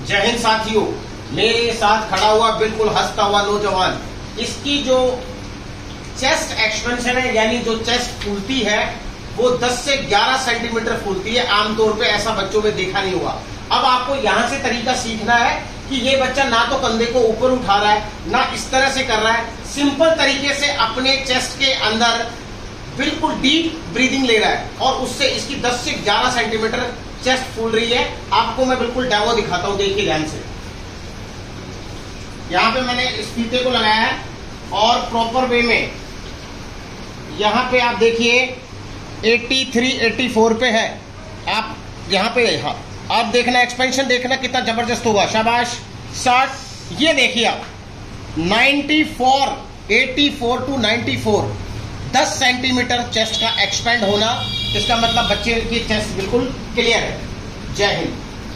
जय हिंद साथियों, मेरे साथ खड़ा हुआ बिल्कुल हंसता हुआ नौजवान, इसकी जो चेस्ट एक्सपेंशन है यानी जो चेस्ट फूलती है वो 10 से 11 सेंटीमीटर फूलती है। आमतौर पे ऐसा बच्चों में देखा नहीं हुआ। अब आपको यहां से तरीका सीखना है कि ये बच्चा ना तो कंधे को ऊपर उठा रहा है ना इस तरह से कर रहा है। सिंपल तरीके से अपने चेस्ट के अंदर बिल्कुल डीप ब्रीदिंग ले रहा है और उससे इसकी 10 से 11 सेंटीमीटर चेस्ट फूल रही है। आपको मैं बिल्कुल डेमो दिखाता हूं, देखिए ध्यान से। यहां पे मैंने इस फीते को लगाया है और प्रॉपर वे में यहां पे आप देखिए 83, 84 पे है। आप यहां पे आप देखना, एक्सपेंशन देखना कितना जबरदस्त होगा। शाबाश, 60, ये देखिए आप 94, 84 टू 94, 10 सेंटीमीटर चेस्ट का एक्सपेंड होना, इसका मतलब बच्चे की चेस्ट बिल्कुल क्लियर है। जय हिंद।